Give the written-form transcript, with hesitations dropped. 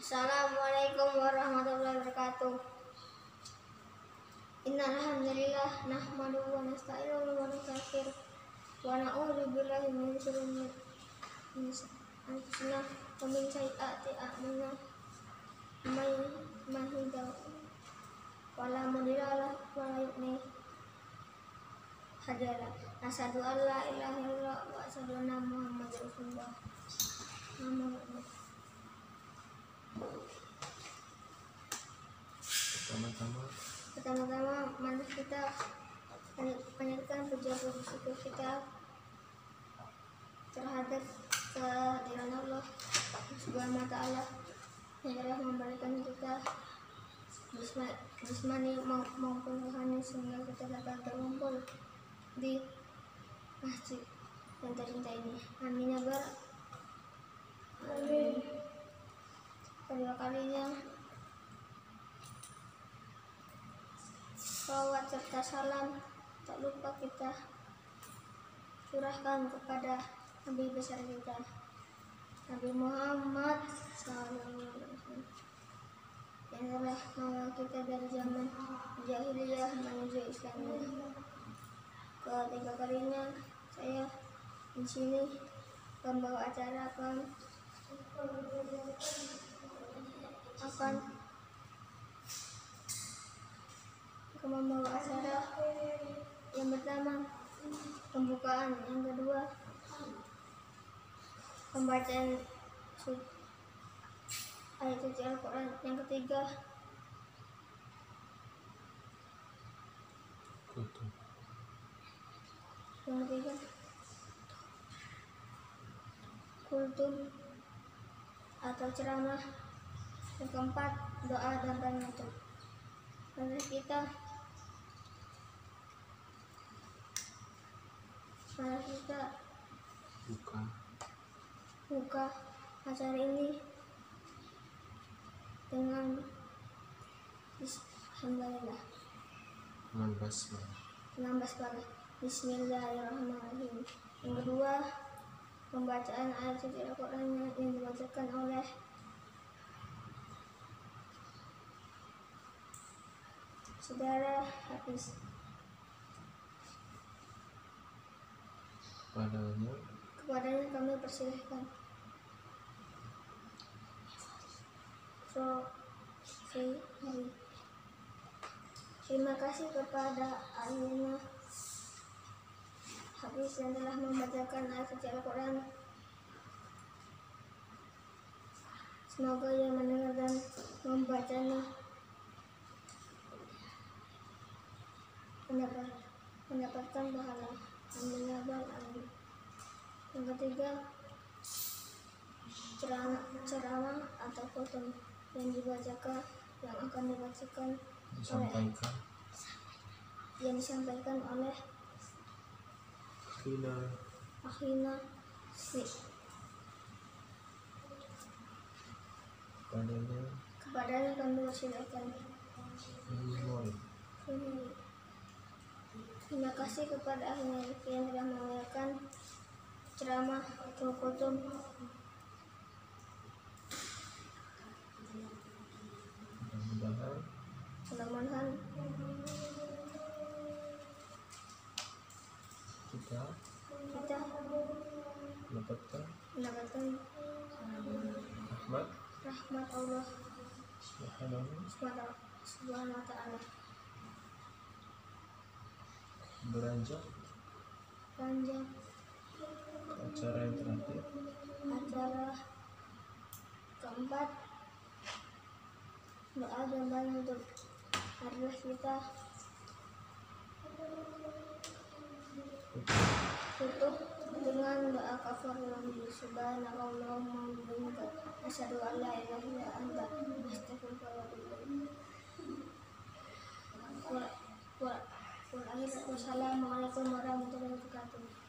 Assalamualaikum warahmatullahi wabarakatuh. Innal hamdalillah nahmaduhu wa nasta'inuhu wa nastaghfiruh wa na'udzu billahi min syururi anfusina wa min sayyiati a'malina. May yahdihillahu fala mudilla lahu wa la yudlil hadiyalah. Asyhadu an la ilaha illallah wa asyhadu anna Muhammadar Rasulullah. Pertama-tama mari kita panjatkan puji-puji syukur kita terhadap kehadiran Allah Subhanahu wa taala yang telah memberikan kita jasmani maupun rohani sehingga kita dapat berkumpul di masjid yang tercinta ini. Amin ya rabbal alamin. Kedua kalinya salawat serta salam tak lupa kita curahkan kepada Nabi besar kita, Nabi Muhammad SAW, yang telah mengawal kita dari zaman jahiliyah menuju Islamiyah. Ketiga kalinya saya di sini membawa acara akan membawa acara yang pertama pembukaan, yang kedua pembacaan ayat suci Al-Quran, yang ketiga kultum atau ceramah, yang keempat doa dan penutup. Mari kita buka acara ini dengan alhamdulillah, dengan basmalah. Bismillahirrahmanirrahim. Yang kedua pembacaan ayat suci Al-Quran yang dibacakan oleh saudara Hafiz. Kepadanya kami persilahkan. Terima kasih kepada Alina Hafiz yang telah membacakan ayat suci Al-Quran. Semoga yang mendengar dan membacanya mendapatkan pahala. Amin ya rabbal alamin. Yang ketiga ceramah atau khutbah yang akan disampaikan oleh Akhina kepadanya kami persilakan. Terima kasih kepada Akhina yang telah menyampaikan ceramah atau khutbah. Mudah-mudahan kita mendapatkan rahmat Allah Subhanahu wa taala. Beranjak acara yang terakhir, acara keempat doa dan penutup adalah kita tutup dengan doa kafaratul subhanallahumma wa bihamdika asyhadu an la ilaha illa anta astaghfiruka wa atubu ilaik. Wassalamualaikum warahmatullahi wabarakatuh.